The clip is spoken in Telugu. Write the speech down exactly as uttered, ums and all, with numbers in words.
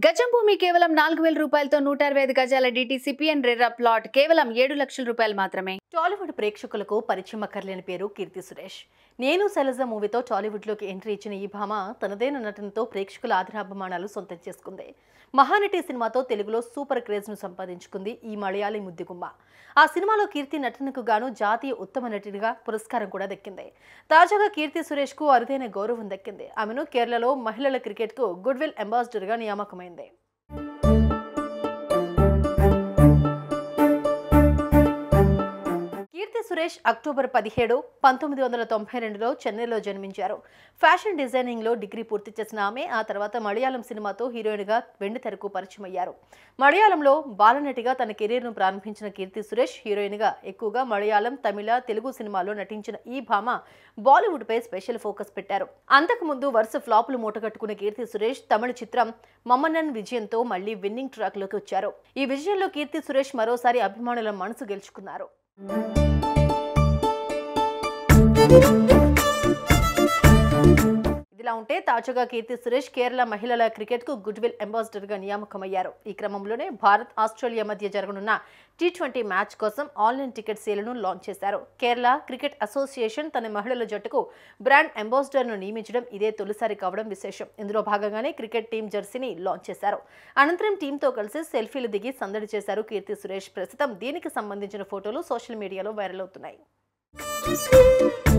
గజం భూమి కేవలం నాలుగు వేల రూపాయలతో నూట అరవై ఐదు గజాల డిటిసిపిఎన్ రెర్రా ప్లాట్ కేవలం ఏడు లక్షల రూపాయలు మాత్రమే. టాలీవుడ్ ప్రేక్షకులకు పరిచయం అక్కర్లేని పేరు కీర్తి సురేష్. నేను శైలజ మూవీతో టాలీవుడ్లోకి ఎంట్రీ ఇచ్చిన ఈ భామ తనదైన నటనతో ప్రేక్షకుల ఆదరాభిమానాలు సొంతం చేసుకుంది. మహానటి సినిమాతో తెలుగులో సూపర్ క్రేజ్ ను సంపాదించుకుంది ఈ మలయాళీ ముద్దుగుమ్మ. ఆ సినిమాలో కీర్తి నటనకు గాను జాతీయ ఉత్తమ నటిగా పురస్కారం కూడా దక్కింది. తాజాగా కీర్తి సురేష్ కు అరుదైన గౌరవం దక్కింది. ఆమెను కేరళలో మహిళల క్రికెట్ కు గుడ్విల్ అంబాసిడర్ గా నియామకమైంది. కీర్తి సురేష్ అక్టోబర్ పదిహేడు పంతొమ్మిది వందల తొంభై రెండులో చెన్నైలో జన్మించారు. ఫ్యాషన్ డిజైనింగ్ లో డిగ్రీ పూర్తి చేసిన ఆమె ఆ తర్వాత మలయాళం సినిమాతో హీరోయిన్ గా వెండి తెరకు పరిచయం అయ్యారు. మలయాళంలో బాలనటిగా తన కెరీర్ ను ప్రారంభించిన కీర్తి సురేష్ హీరోయిన్ గా ఎక్కువగా మలయాళం, తమిళ, తెలుగు సినిమాల్లో నటించిన ఈ భామ బాలీవుడ్ పై స్పెషల్ ఫోకస్ పెట్టారు. అంతకు ముందు వరుస ఫ్లాపులు మూటగట్టుకున్న కీర్తి సురేష్ తమిళ చిత్రం మమ్మన్నన్ విజయంతో మళ్లీ విన్నింగ్ ట్రాక్ లోకి వచ్చారు. ఈ విజయంలో కీర్తి సురేష్ మరోసారి అభిమానుల మనసు గెలుచుకున్నారు. ఇదిలా ఉంటే తాజాగా కీర్తి సురేష్ కేరళ మహిళల క్రికెట్ కు గుడ్విల్ అంబాసిడర్ గా నియామకమయ్యారు. ఈ క్రమంలోనే భారత్ ఆస్ట్రేలియా మధ్య జరగనున్న టీ ట్వంటీ మ్యాచ్ కోసం ఆన్లైన్ టికెట్ సేలను లాంచ్ చేశారు. కేరళ క్రికెట్ అసోసియేషన్ తన మహిళల జట్టుకు బ్రాండ్ అంబాసిడర్ ను నియమించడం ఇదే తొలిసారి కావడం విశేషం. ఇందులో భాగంగానే క్రికెట్ టీం జెర్సీని లాంచ్ చేశారు. అనంతరం టీంతో కలిసి సెల్ఫీలు దిగి సందడి చేశారు కీర్తి సురేష్. ప్రస్తుతం దీనికి సంబంధించిన ఫోటోలు సోషల్ మీడియాలో వైరల్ అవుతున్నాయి.